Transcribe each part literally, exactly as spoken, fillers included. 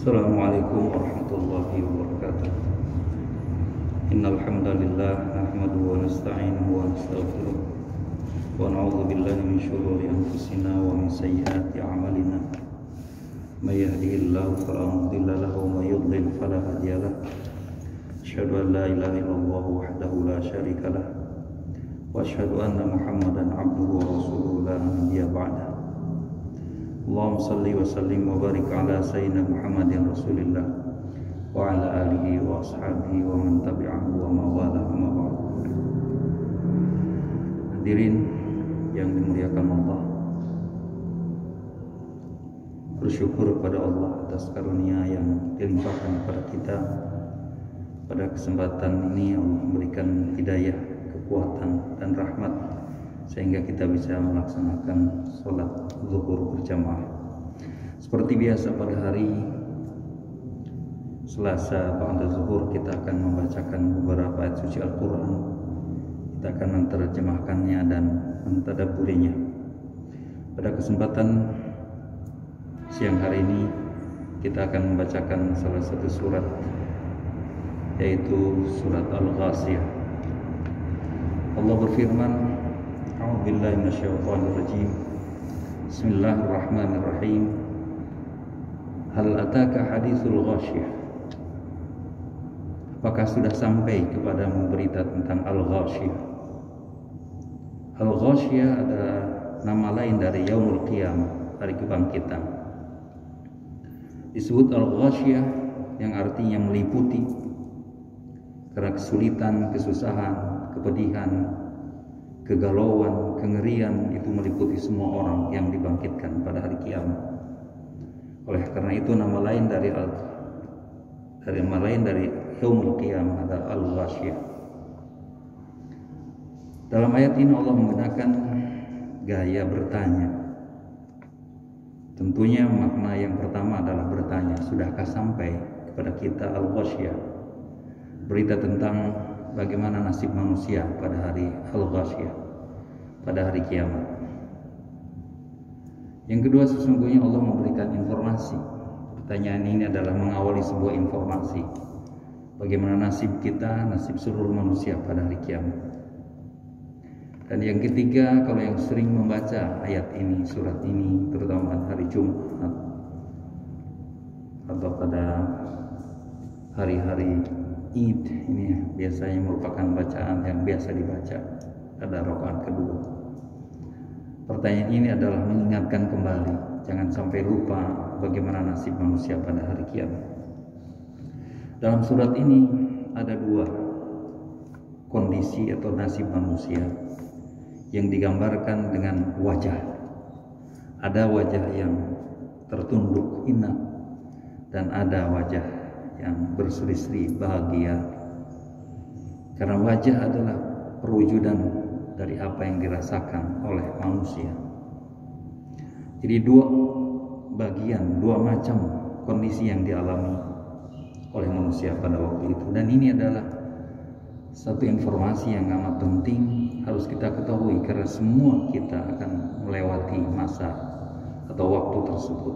Assalamualaikum warahmatullahi wabarakatuh. Innal hamdalillah nahmaduhu wa nasta'inuhu wa nastaghfiruh wa na'udzu billahi min shururi anfusina wa min sayyiati a'malina. May yahdihillahu fala mudilla lahu wa may yudlil fala hadiya lahu. Asyhadu an la ilaha illallah wahdahu la syarika lah wa asyhadu anna Muhammadan 'abduhu wa rasuluhu la nabiyya ba'da. Allahumma salli wa sallim wa barik ala sayyidina Muhammadin Rasulillah wa ala alihi wa ashabihi wa man tabi'ahu wa mawala amma ba'd. Hadirin yang dimuliakan Allah, bersyukur kepada Allah atas karunia yang dilimpahkan kepada kita. Pada kesempatan ini Allah memberikan hidayah, kekuatan dan rahmat sehingga kita bisa melaksanakan sholat zuhur berjamaah. Seperti biasa pada hari Selasa ba'da zuhur kita akan membacakan beberapa ayat suci Al-Quran. Kita akan menerjemahkannya dan mentadabburinya. Pada kesempatan siang hari ini kita akan membacakan salah satu surat, yaitu surat Al-Ghashiyah. Allah berfirman, A'udzubillahi minasyaitonir rajim. Bismillahirrahmanirrahim. Hal ataka haditsul ghasyiyah? Apakah sudah sampai kepadamu berita tentang Al-Ghashiyah? Al-Ghashiyah ada nama lain dari Yaumul Qiyamah, hari kebangkitan. Disebut Al-Ghashiyah yang artinya meliputi, karena kesulitan, kesusahan, kepedihan, kegalauan, kengerian itu meliputi semua orang yang dibangkitkan pada hari kiamat. Oleh karena itu nama lain dari al dari nama lain dari Yaumul Qiyamah adalah Al-Ghashiyah. Dalam ayat ini Allah menggunakan gaya bertanya. Tentunya makna yang pertama adalah bertanya, sudahkah sampai kepada kita Al-Ghashiyah? Berita tentang bagaimana nasib manusia pada hari Al-Ghashiyah, pada hari kiamat. Yang kedua, sesungguhnya Allah memberikan informasi. Pertanyaan ini adalah mengawali sebuah informasi bagaimana nasib kita, nasib seluruh manusia pada hari kiamat. Dan yang ketiga, kalau yang sering membaca ayat ini, surat ini, terutama pada hari Jumat atau pada hari-hari Id, ini biasanya merupakan bacaan yang biasa dibaca pada rakaat kedua. Pertanyaan ini adalah mengingatkan kembali, jangan sampai lupa bagaimana nasib manusia pada hari kiamat. Dalam surat ini ada dua kondisi atau nasib manusia yang digambarkan dengan wajah. Ada wajah yang tertunduk hina dan ada wajah yang berseri-seri bahagia, karena wajah adalah perwujudan dari apa yang dirasakan oleh manusia. Jadi dua bagian, dua macam kondisi yang dialami oleh manusia pada waktu itu. Dan ini adalah satu informasi yang amat penting, harus kita ketahui, karena semua kita akan melewati masa atau waktu tersebut.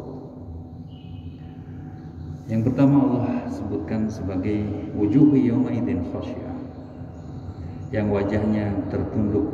Yang pertama Allah sebutkan sebagai wujuhu yawma idzin khasyiyah, yang wajahnya tertunduk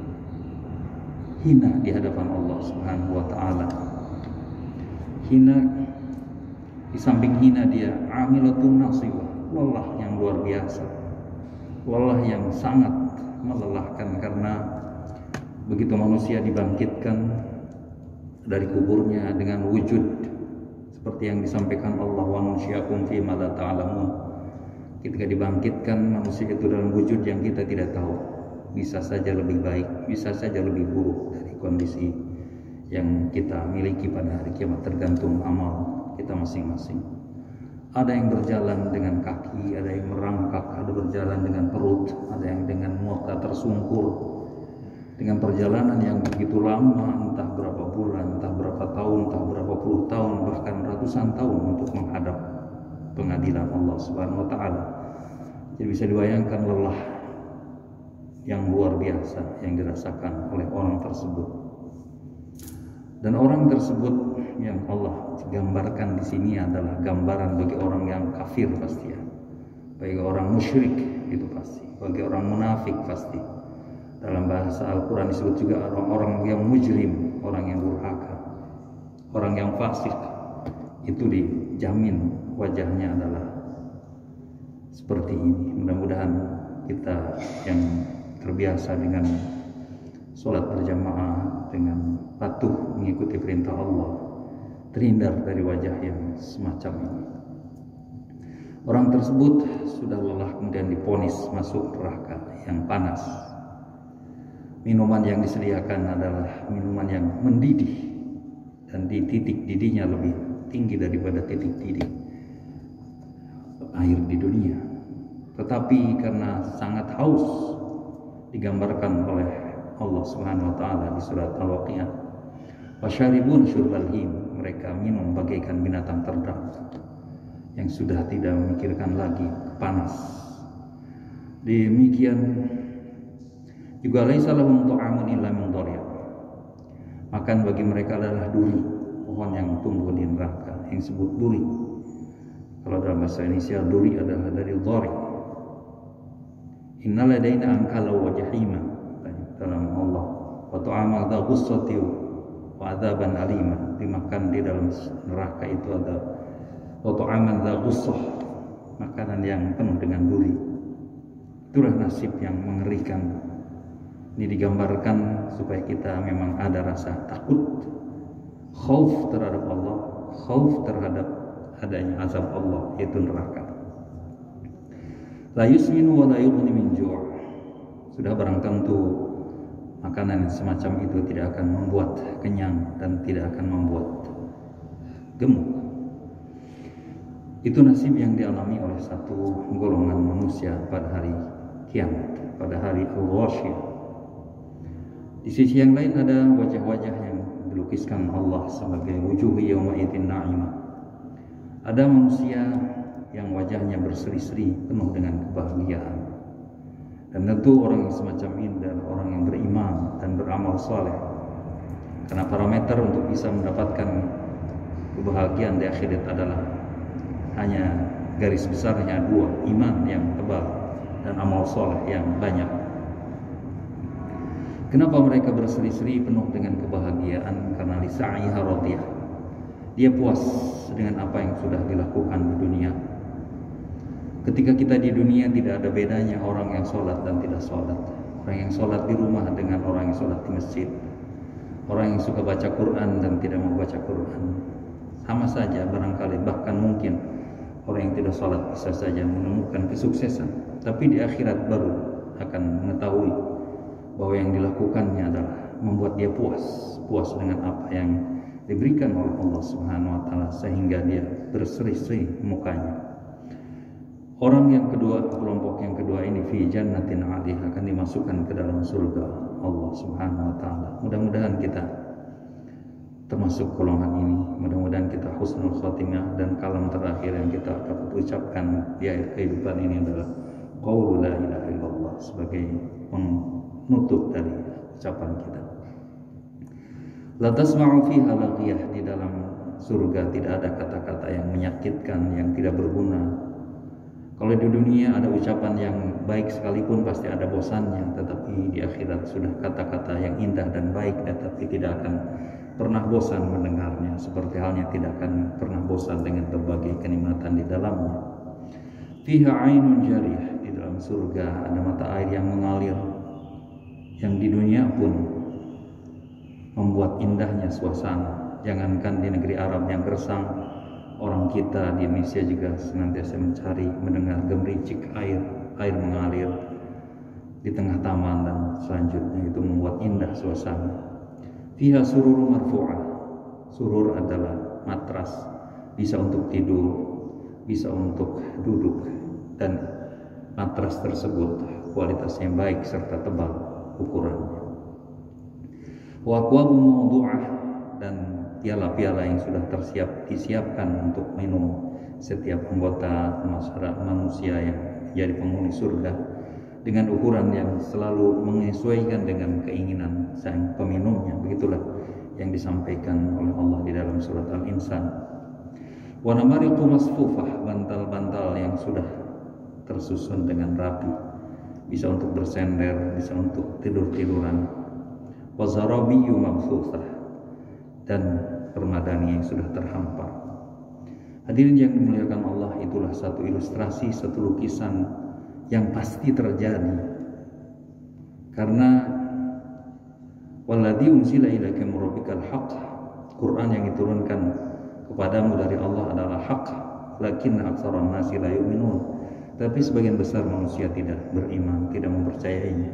hina di hadapan Allah Subhanahu wa taala. Hina, di samping hina dia amilatun nasibah, lelah yang luar biasa, lelah yang sangat melelahkan, karena begitu manusia dibangkitkan dari kuburnya dengan wujud seperti yang disampaikan Allah, wa nunsyiakum fi ma la ta'lamun. Ketika dibangkitkan manusia itu dalam wujud yang kita tidak tahu, bisa saja lebih baik, bisa saja lebih buruk dari kondisi yang kita miliki pada hari kiamat, tergantung amal kita masing-masing. Ada yang berjalan dengan kaki, ada yang merangkak, ada berjalan dengan perut, ada yang dengan muka tersungkur, dengan perjalanan yang begitu lama, entah berapa bulan, entah berapa tahun, entah berapa puluh tahun, bahkan ratusan tahun untuk menghadap pengadilan Allah Subhanahu wa taala. Jadi bisa dibayangkan lelah yang luar biasa yang dirasakan oleh orang tersebut. Dan orang tersebut yang Allah gambarkan di sini adalah gambaran bagi orang yang kafir pasti ya, bagi orang musyrik itu pasti, bagi orang munafik pasti. Dalam bahasa Al-Quran disebut juga orang-orang yang mujrim, orang yang durhaka, orang yang fasik. Itu dijamin wajahnya adalah seperti ini. Mudah-mudahan kita yang terbiasa dengan sholat berjamaah, dengan patuh mengikuti perintah Allah, terhindar dari wajah yang semacam ini. Orang tersebut sudah lelah kemudian diponis masuk neraka yang panas. Minuman yang disediakan adalah minuman yang mendidih, dan di titik didihnya lebih tinggi daripada titik didih air di dunia. Tetapi karena sangat haus, digambarkan oleh Allah Subhanahu wa taala di surat Al-Waqiah, wasyaribun syurbal him, mereka minum bagaikan binatang ternak yang sudah tidak memikirkan lagi panas. Demikian juga laisa lahum ta'amun illa min dhari', makan bagi mereka adalah duri, pohon yang tumbuh di neraka yang disebut duri. Kalau dalam bahasa Indonesia duri adalah dari dhari'. Innal ladaina ankala wa jahima, dalam Allah, wa ta'amal dha ghussati wa adzaban alima, dimakan di dalam neraka itu ada wa ta'amal dha ghussah, makanan yang penuh dengan duri. Itulah nasib yang mengerikan. Ini digambarkan supaya kita memang ada rasa takut, khauf terhadap Allah, khauf terhadap adanya azab Allah, yaitu neraka. La yusminu wa la yughni min ju'. Sudah barang tentu makanan semacam itu tidak akan membuat kenyang dan tidak akan membuat gemuk. Itu nasib yang dialami oleh satu golongan manusia pada hari kiamat, pada hari al-Wasyiyah. Di sisi yang lain ada wajah-wajah yang dilukiskan Allah sebagai wujuhi yawma idzin na'imah. Ada manusia yang wajahnya berseri-seri penuh dengan kebahagiaan. Dan tentu orang yang semacam ini adalah orang yang beriman dan beramal saleh. Karena parameter untuk bisa mendapatkan kebahagiaan di akhirat adalah hanya garis besarnya dua, iman yang tebal dan amal saleh yang banyak. Kenapa mereka berseri-seri penuh dengan kebahagiaan? Karena lisa'iha radiyah, dia puas dengan apa yang sudah dilakukan di dunia. Ketika kita di dunia tidak ada bedanya orang yang sholat dan tidak sholat, orang yang sholat di rumah dengan orang yang sholat di masjid, orang yang suka baca Quran dan tidak mau baca Quran, sama saja barangkali, bahkan mungkin orang yang tidak sholat bisa saja menemukan kesuksesan, tapi di akhirat baru akan mengetahui bahwa yang dilakukannya adalah membuat dia puas, puas dengan apa yang diberikan oleh Allah Subhanahu wa taala, sehingga dia berseri-seri mukanya. Orang yang kedua, kelompok yang kedua ini fi jannatin 'aliyah, akan dimasukkan ke dalam surga Allah Subhanahu wa taala. Mudah-mudahan kita termasuk golongan ini. Mudah-mudahan kita husnul khatimah, dan kalam terakhir yang kita dapat ucapkan di akhir kehidupan ini adalah qaulu la ilaha illallah sebagai penutup dari ucapan kita. La tasma'u fiha laghiyah, di dalam surga tidak ada kata-kata yang menyakitkan, yang tidak berguna. Kalau di dunia ada ucapan yang baik sekalipun pasti ada bosannya, tetapi di akhirat sudah kata-kata yang indah dan baik, tetapi tidak akan pernah bosan mendengarnya, seperti halnya tidak akan pernah bosan dengan berbagai kenikmatan di dalamnya. Fiha ainun jariyah, di dalam surga ada mata air yang mengalir, yang di dunia pun membuat indahnya suasana. Jangankan di negeri Arab yang gersang, orang kita di Indonesia juga senantiasa mencari mendengar gemericik air, air mengalir di tengah taman dan selanjutnya, itu membuat indah suasana. Fiha surur marfu'ah, surur adalah matras, bisa untuk tidur, bisa untuk duduk, dan matras tersebut kualitasnya baik serta tebal ukurannya. Wa aqwabu mawdu'ah, dan piala-piala yang sudah tersiap disiapkan untuk minum setiap anggota masyarakat manusia yang jadi penghuni surga, dengan ukuran yang selalu menyesuaikan dengan keinginan sang peminumnya. Begitulah yang disampaikan oleh Allah di dalam surat Al-Insan. Wa namariqu masfufah, bantal-bantal yang sudah tersusun dengan rapi, bisa untuk bersender, bisa untuk tidur-tiduran. Wa zarabiyyu mabthusah, dan permadani yang sudah terhampar. Hadirin yang dimuliakan Allah, itulah satu ilustrasi, satu lukisan yang pasti terjadi. Karena walladzi unzila ilaika min rabbikal haqq, Quran yang diturunkan kepadamu dari Allah adalah hak, lakinna aktsaran nasi la yu'minun, tapi sebagian besar manusia tidak beriman, tidak mempercayainya.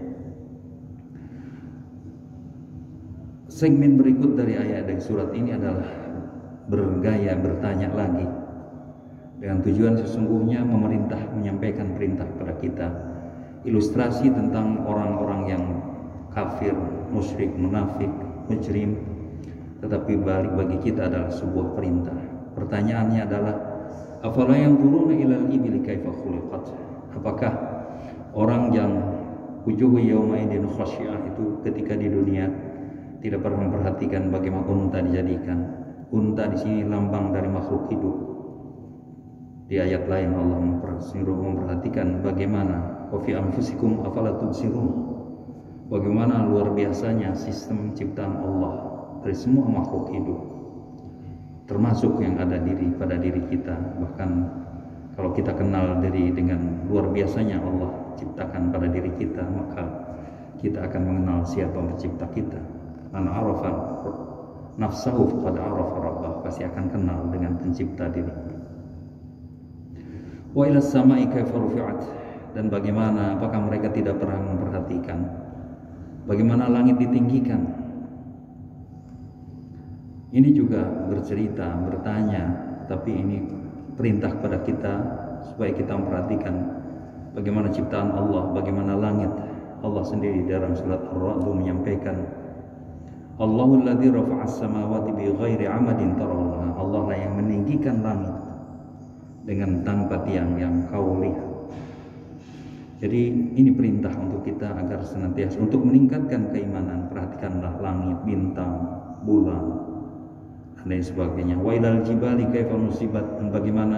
Segmen berikut dari ayat dari surat ini adalah bergaya bertanya lagi, dengan tujuan sesungguhnya memerintah menyampaikan perintah kepada kita, ilustrasi tentang orang-orang yang kafir, musyrik, munafik, mujrim, tetapi balik bagi kita adalah sebuah perintah. Pertanyaannya adalah, afala yanzuruna ilal ibili kaifa khuliqat? Apakah orang yang wujuhu yauma idin khasyiyah itu ketika di dunia tidak pernah memperhatikan bagaimana unta dijadikan? Unta di sini lambang dari makhluk hidup. Di ayat lain Allah memperhatikan bagaimana wa fi anfusikum afala tubsirun, bagaimana luar biasanya sistem ciptaan Allah dari semua makhluk hidup, termasuk yang ada diri pada diri kita. Bahkan kalau kita kenal diri dengan luar biasanya Allah ciptakan pada diri kita, maka kita akan mengenal siapa pencipta kita. Man arafa nafsahu faqad arafa rabbah, pasti akan kenal dengan pencipta diri. Wa ila samai kaifa rufi'at, dan bagaimana, apakah mereka tidak pernah memperhatikan bagaimana langit ditinggikan? Ini juga bercerita, bertanya, tapi ini perintah kepada kita supaya kita memperhatikan bagaimana ciptaan Allah, bagaimana langit. Allah sendiri dalam surat Ar-Ra'd menyampaikan, Allahul ladzi rafa'as samawati bighairi 'amadin tarawnaha, Allah lah yang meninggikan langit dengan tanpa tiang yang kau lihat. Jadi ini perintah untuk kita agar senantiasa untuk meningkatkan keimanan. Perhatikanlah langit, bintang, bulan, dan lain sebagainya. Wa ilal jibali kaifa nusibat, dan bagaimana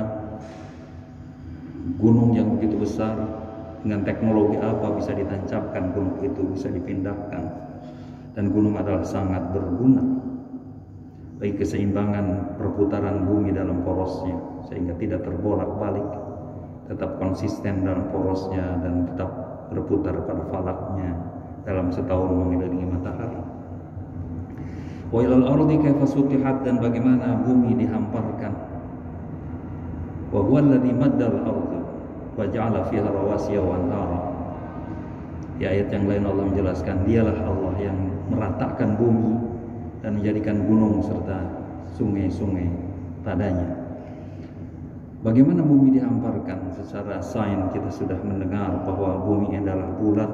gunung yang begitu besar dengan teknologi apa bisa ditancapkan gunung itu, bisa dipindahkan. Dan gunung adalah sangat berguna bagi keseimbangan perputaran bumi dalam porosnya, sehingga tidak terbolak-balik, tetap konsisten dalam porosnya dan tetap berputar pada falaknya dalam setahun mengelilingi matahari. Wa ilal ardi kaifa sutihat, dan bagaimana bumi dihamparkan. Wa huwa alladzi maddal arda wa ja'ala fiha rawasiya wa anhara. Di ayat yang lain Allah menjelaskan, dialah Allah yang meratakan bumi dan menjadikan gunung serta sungai-sungai padanya. Bagaimana bumi dihamparkan? Secara sains kita sudah mendengar bahwa bumi adalah bulat,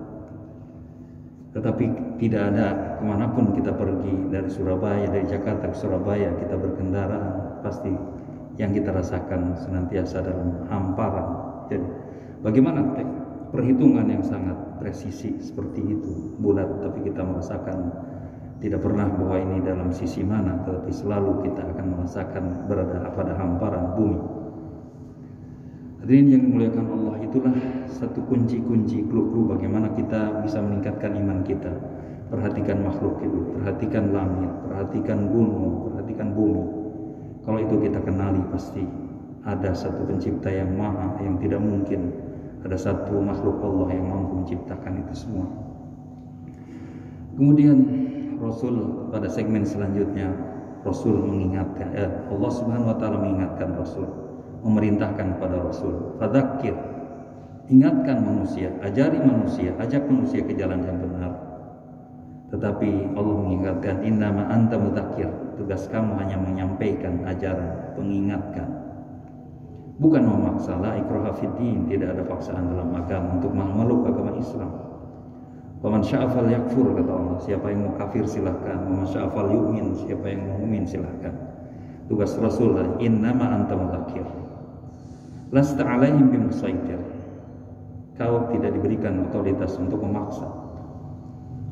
tetapi tidak ada kemanapun kita pergi, dari Surabaya, dari Jakarta ke Surabaya kita berkendaraan, pasti yang kita rasakan senantiasa dalam hamparan. Jadi bagaimana perhitungan yang sangat presisi seperti itu, bulat, tapi kita merasakan tidak pernah bahwa ini dalam sisi mana, tetapi selalu kita akan merasakan berada pada hamparan bumi. Hadirin yang dimuliakan Allah, itulah satu kunci-kunci clue-clue bagaimana kita bisa meningkatkan iman kita. Perhatikan makhluk hidup, perhatikan langit, perhatikan gunung, perhatikan bumi. Kalau itu kita kenali, pasti ada satu pencipta yang maha, yang tidak mungkin ada satu makhluk Allah yang mampu menciptakan itu semua. Kemudian Rasul pada segmen selanjutnya, Rasul mengingatkan, eh, Allah Subhanahu wa taala mengingatkan Rasul, memerintahkan kepada Rasul, fadzakir, ingatkan manusia, ajari manusia, ajak manusia ke jalan yang benar. Tetapi Allah mengingatkan, innama anta mudzakir, tugas kamu hanya menyampaikan ajaran, mengingatkan. Bukan memaksa, la ikraha fiddin, tidak ada paksaan dalam agama untuk memeluk agama Islam. Faman syaa falyakfur, kata Allah, siapa yang mau kafir silahkan, waman syaa falyu'min, siapa yang mau mukmin silahkan. Tugas Rasul, innama anta mudzakir, lasta alaihim bimusaitir, kau tidak diberikan otoritas untuk memaksa.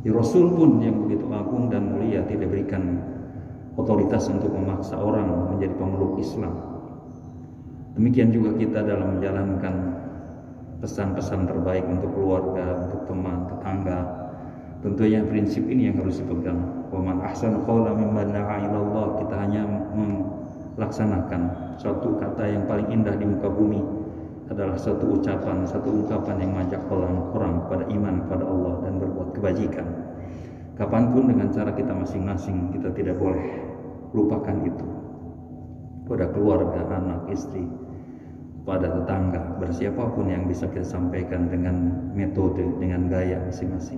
Ya, Rasul pun yang begitu agung dan mulia tidak berikan otoritas untuk memaksa orang menjadi pemeluk Islam. Demikian juga kita dalam menjalankan pesan-pesan terbaik untuk keluarga, untuk teman, tetangga. Tentunya prinsip ini yang harus dipegang. Wa man ahsanu qawlan mimman da'a ila Allah. Kita hanya melaksanakan suatu kata yang paling indah di muka bumi adalah satu ucapan, satu ungkapan yang mengajak orang-orang pada iman pada Allah dan berbuat kebajikan. Kapanpun dengan cara kita masing-masing, kita tidak boleh lupakan itu. Pada keluarga, anak, istri, pada tetangga, bersiapapun yang bisa kita sampaikan dengan metode, dengan gaya masing-masing.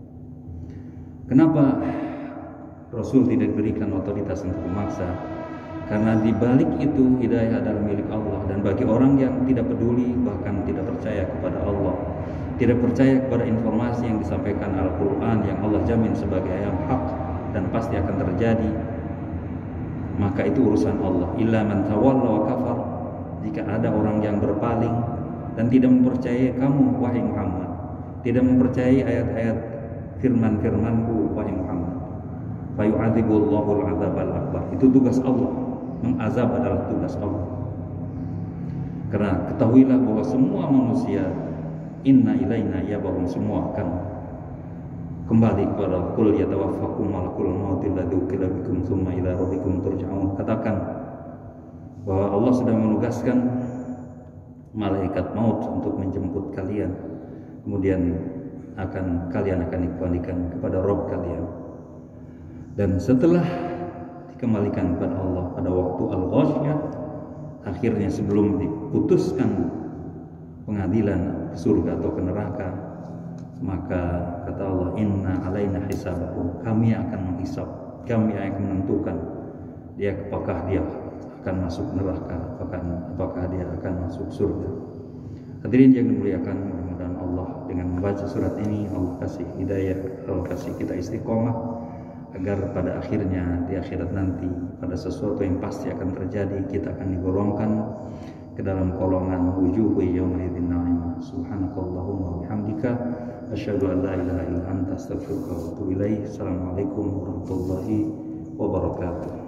Kenapa Rasul tidak diberikan otoritas untuk memaksa? Karena di balik itu hidayah adalah milik Allah, dan bagi orang yang tidak peduli, bahkan tidak percaya kepada Allah, tidak percaya kepada informasi yang disampaikan Al-Quran yang Allah jamin sebagai yang hak dan pasti akan terjadi, maka itu urusan Allah. Illa man tawalla wa kafar. Jika ada orang yang berpaling dan tidak mempercayai kamu wahai Muhammad, tidak mempercayai ayat-ayat firman-firmanku wahai Muhammad, fayu'adzibullahu al-'adzabal akbar. Itu tugas Allah. Mengazab adalah tugas Allah. Karena ketahuilah bahwa semua manusia inna ilaina yabarun, semua akan kembali kepada qul yatawaffakum malakul maut alladzi wukila bikum tsumma ila rabbikum turja'un. Katakan bahwa Allah sudah menugaskan malaikat maut untuk menjemput kalian, kemudian akan kalian akan dikembalikan kepada Rabb kalian. Dan setelah dikembalikan kepada Allah pada waktu al-ghasyiyah, akhirnya sebelum diputuskan pengadilan ke surga atau ke neraka, maka kata Allah, inna alaina hisabahum, kami akan menghisab, kami akan menentukan dia apakah dia akan masuk neraka, apakah, apakah dia akan masuk surga. Hadirin yang dimuliakan, mudah-mudahan Allah dengan membaca surat ini Allah kasih hidayah, Allah kasih kita istiqomah, agar pada akhirnya di akhirat nanti pada sesuatu yang pasti akan terjadi, kita akan digolongkan ke dalam golongan wujuhu yauma idzin na'imah. Subhanakallahumma wa bihamdika asyhadu an la ilaha illa anta astaghfiruka wa atubu ilaik. Assalamualaikum warahmatullahi wabarakatuh.